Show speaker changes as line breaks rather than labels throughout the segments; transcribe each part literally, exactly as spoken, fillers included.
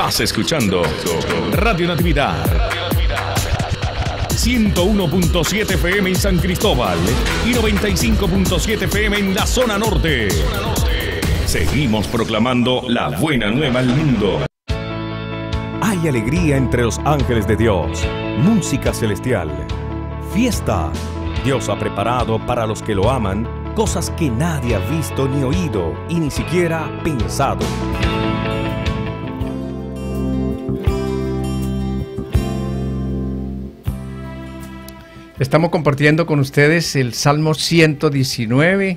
Estás escuchando Radio Natividad ciento uno punto siete F M en San Cristóbal y noventa y cinco punto siete F M en la zona norte. Seguimos proclamando la buena nueva al mundo.
Hay alegría entre los ángeles de Dios, música celestial, fiesta. Dios ha preparado para los que lo aman cosas que nadie ha visto ni oído y ni siquiera pensado.
Estamos compartiendo con ustedes el Salmo ciento diecinueve,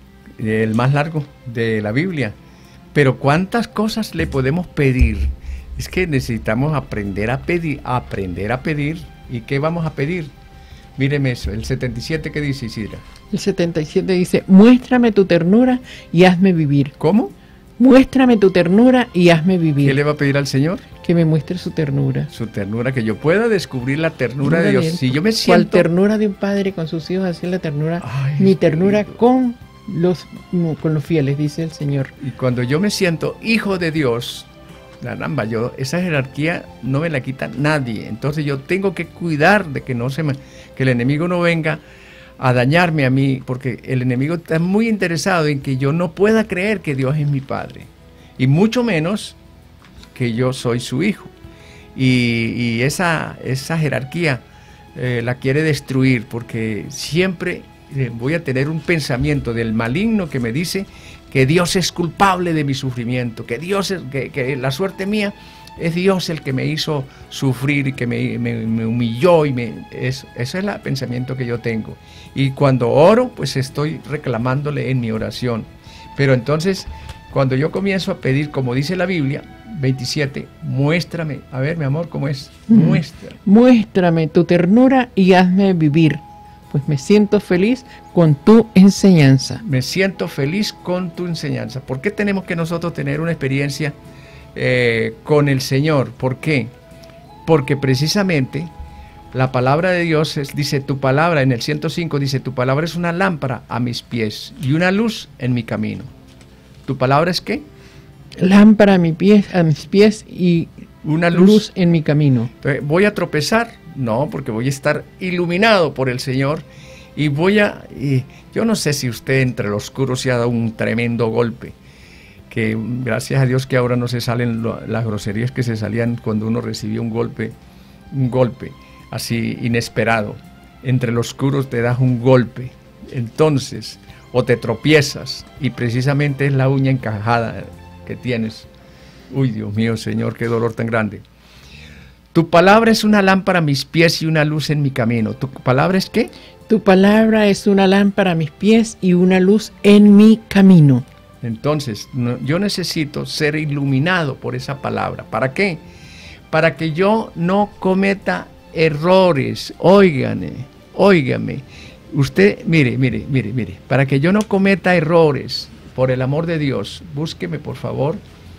el más largo de la Biblia. Pero ¿cuántas cosas le podemos pedir? Es que necesitamos aprender a pedir, aprender a pedir. ¿Y qué vamos a pedir? Míreme eso, el setenta y siete, ¿qué dice Isidra?
El setenta y siete dice, muéstrame tu ternura y hazme vivir.
¿Cómo?
Muéstrame tu ternura y hazme vivir.
¿Qué le va a pedir al Señor?
Que me muestre su ternura.
Su ternura, que yo pueda descubrir la ternura de Dios. Si yo me siento...
Cual ternura de un padre con sus hijos, así es la ternura.
Ay,
mi ternura
querido.
con los, con los fieles, dice el Señor.
Y cuando yo me siento hijo de Dios, caramba, yo, esa jerarquía no me la quita nadie. Entonces yo tengo que cuidar de que no se me, que el enemigo no venga a dañarme a mí, porque el enemigo está muy interesado en que yo no pueda creer que Dios es mi Padre, y mucho menos que yo soy su hijo. Y, y esa, esa jerarquía eh, la quiere destruir, porque siempre eh, voy a tener un pensamiento del maligno que me dice que Dios es culpable de mi sufrimiento, que Dios es, que, que la suerte mía es Dios el que me hizo sufrir y que me, me, me humilló, y me, es, ese es el pensamiento que yo tengo. Y cuando oro, pues estoy reclamándole en mi oración. Pero entonces, cuando yo comienzo a pedir, como dice la Biblia, veintisiete, muéstrame, a ver, mi amor, ¿cómo es? Muéstrame.
Muéstrame tu ternura y hazme vivir, pues me siento feliz con tu enseñanza.
Me siento feliz con tu enseñanza. ¿Por qué tenemos que nosotros tener una experiencia eh, con el Señor? ¿Por qué? Porque precisamente la palabra de Dios es, dice, tu palabra, en el ciento cinco dice, tu palabra es una lámpara a mis pies y una luz en mi camino. ¿Tu palabra es qué?
Lámpara a, mi pie, a mis pies y
una luz.
luz en mi camino.
Entonces, ¿voy a tropezar? No, porque voy a estar iluminado por el Señor y voy a... Y yo no sé si usted entre los oscuros se ha dado un tremendo golpe, que gracias a Dios que ahora no se salen lo, las groserías que se salían cuando uno recibía un golpe, un golpe así inesperado. Entre los oscuros te das un golpe, entonces, o te tropiezas y precisamente es la uña encajada que tienes. Uy, Dios mío, Señor, qué dolor tan grande. Tu palabra es una lámpara a mis pies y una luz en mi camino. ¿Tu palabra es qué?
Tu palabra es una lámpara a mis pies y una luz en mi camino.
Entonces, no, yo necesito ser iluminado por esa palabra. ¿Para qué? Para que yo no cometa errores. Óigame, óigame. Usted, mire, mire, mire, mire. Para que yo no cometa errores, por el amor de Dios, búsqueme, por favor,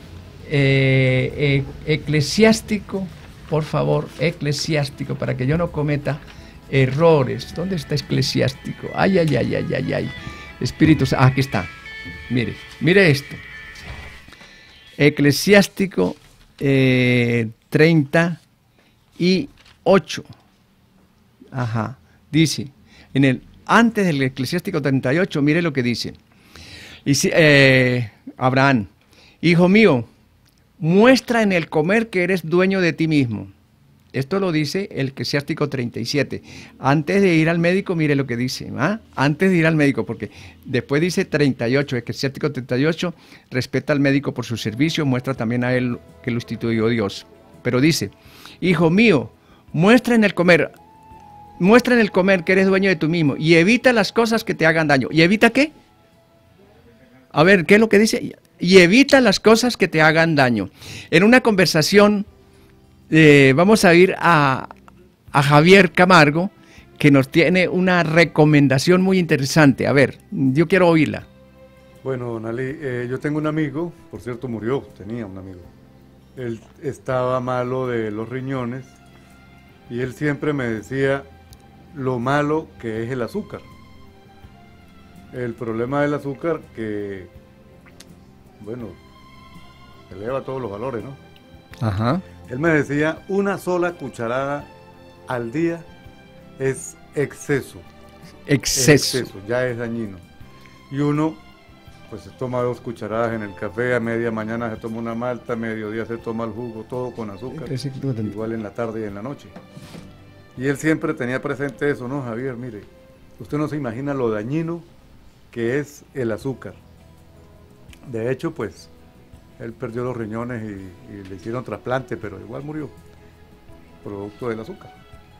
eh, eh, eclesiástico, por favor, eclesiástico, para que yo no cometa errores. ¿Dónde está eclesiástico? Ay, ay, ay, ay, ay, ay. Espíritu, ah, aquí está. Mire, mire esto. Eclesiástico eh, treinta y ocho. Ajá. Dice, en el, antes del Eclesiástico treinta y ocho, mire lo que dice. Y si, eh, Abraham, hijo mío, muestra en el comer que eres dueño de ti mismo. Esto lo dice el Eclesiástico treinta y siete. Antes de ir al médico, mire lo que dice. ¿ah? Antes de ir al médico, porque después dice treinta y ocho, Eclesiástico treinta y ocho, respeta al médico por su servicio, muestra también a él que lo instituyó Dios. Pero dice, hijo mío, muestra en el comer, muestra en el comer que eres dueño de tú mismo y evita las cosas que te hagan daño. ¿Y evita qué? A ver, ¿qué es lo que dice? Y evita las cosas que te hagan daño. En una conversación, eh, vamos a ir a, a Javier Camargo, que nos tiene una recomendación muy interesante. A ver, yo quiero oírla.
Bueno, Nali, eh, yo tengo un amigo, por cierto murió, tenía un amigo. Él estaba malo de los riñones y él siempre me decía lo malo que es el azúcar. El problema del azúcar que, bueno, eleva todos los valores, ¿no?
Ajá.
Él me decía, una sola cucharada al día es exceso.
Exceso.
Es exceso, ya es dañino. Y uno, pues se toma dos cucharadas en el café, a media mañana se toma una malta, a mediodía se toma el jugo, todo con azúcar, igual en la tarde y en la noche. Y él siempre tenía presente eso, ¿no, Javier? Mire, usted no se imagina lo dañino que es el azúcar. De hecho, pues, él perdió los riñones y, y le hicieron trasplante, pero igual murió, producto del azúcar.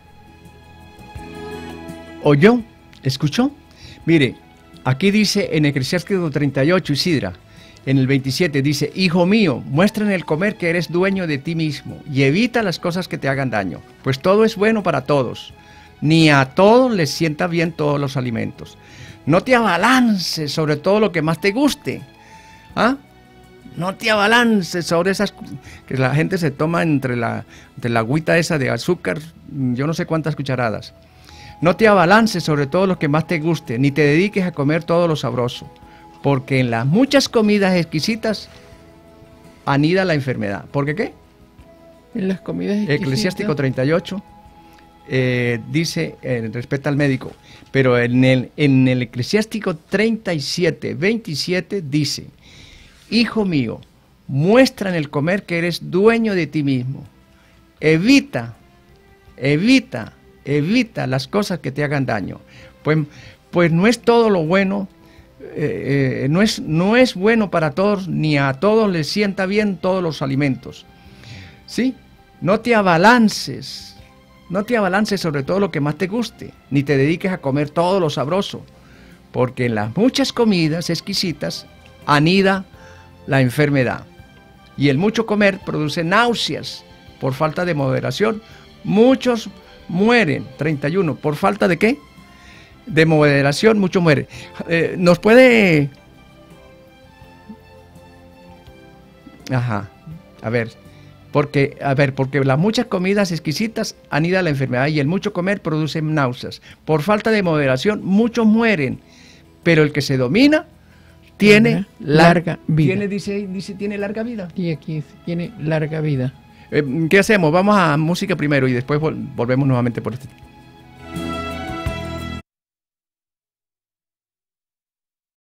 ¿Oyó? ¿Escuchó? Mire, aquí dice en Eclesiástico treinta y ocho, Isidra, en el veintisiete, dice, hijo mío, muestra en el comer que eres dueño de ti mismo y evita las cosas que te hagan daño, pues todo es bueno para todos, ni a todos les sienta bien todos los alimentos. No te abalances sobre todo lo que más te guste, ¿ah? No te abalances sobre esas que la gente se toma entre la, entre la agüita esa de azúcar, yo no sé cuántas cucharadas. No te abalances sobre todo lo que más te guste, ni te dediques a comer todo lo sabroso, porque en las muchas comidas exquisitas anida la enfermedad. ¿Por qué qué?
En las comidas exquisitas.
Eclesiástico treinta y ocho eh, dice, eh, respeta al médico, pero en el, en el Eclesiástico treinta y siete, veintisiete dice, hijo mío, muestra en el comer que eres dueño de ti mismo. Evita, evita, evita las cosas que te hagan daño. Pues, pues no es todo lo bueno, eh, eh, no, es, no es bueno para todos, ni a todos les sienta bien todos los alimentos. ¿Sí? No te abalances, no te abalances sobre todo lo que más te guste, ni te dediques a comer todo lo sabroso, porque en las muchas comidas exquisitas anida la enfermedad. Y el mucho comer produce náuseas por falta de moderación. Muchos mueren, treinta y uno, ¿por falta de qué? De moderación, muchos mueren. Eh, ¿Nos puede...? Ajá, a ver, porque, a ver, porque las muchas comidas exquisitas anida la enfermedad y el mucho comer produce náuseas. Por falta de moderación, muchos mueren, pero el que se domina tiene
larga vida.
Tiene, dice, dice, tiene larga vida.
Y aquí dice, tiene larga vida.
Eh, ¿Qué hacemos? Vamos a música primero y después vol- volvemos nuevamente por este.